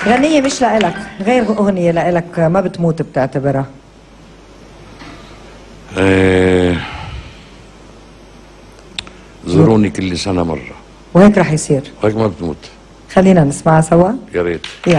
غنية مش لإلك، غير أغنية لإلك ما بتموت بتعتبرها. زوروني كل سنة مرة، وهيك رح يصير، وهيك ما بتموت. خلينا نسمعها سوا. يا ريت. يلا.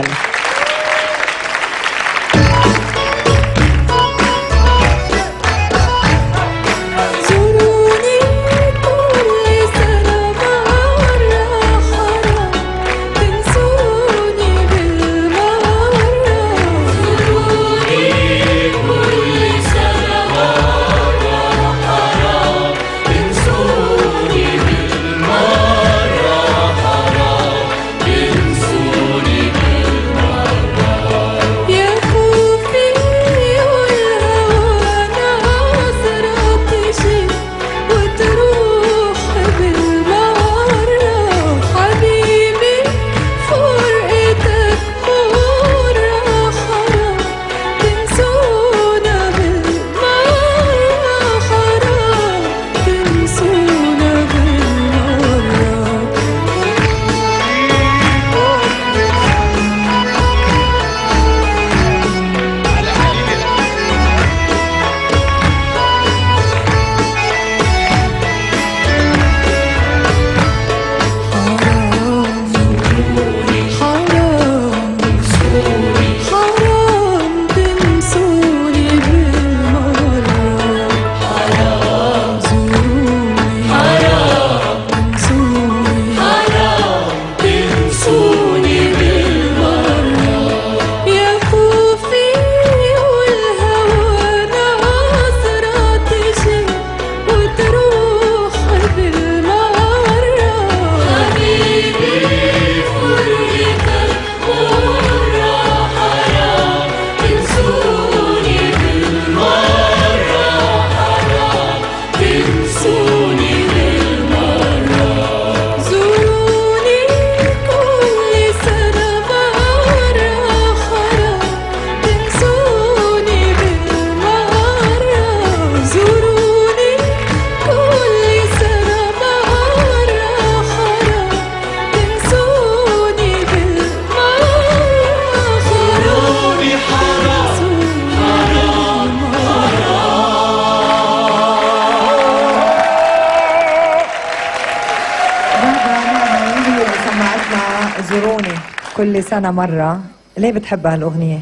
زوروني كل سنة مرة، ليه بتحب هالأغنية؟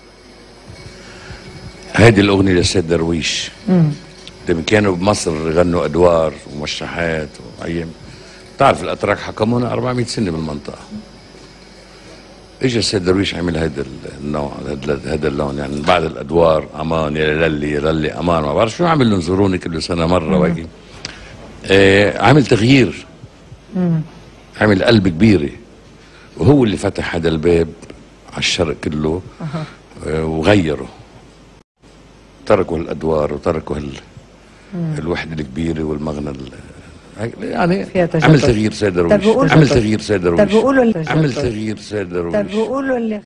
هيدي الأغنية للسيد درويش. لما كانوا بمصر غنوا أدوار ومشرحات وأيام، بتعرف الأتراك حكمونا 400 سنة بالمنطقة. اجى السيد درويش عمل هيدا النوع، هذا اللون، يعني بعد الأدوار أمان يا للي يا للي أمان، ما بعرف شو عمل لهم زوروني كل سنة مرة وهيك. عمل تغيير، عمل قلب كبيرة، وهو اللي فتح هذا الباب على الشرق كله وغيره، تركوا الادوار وتركوا الوحده الكبيره والمغنى يعني عمل تغيير سيد درويش، عمل تغيير سيد درويش، عمل تغيير سيد درويش. طب بيقولوا اللي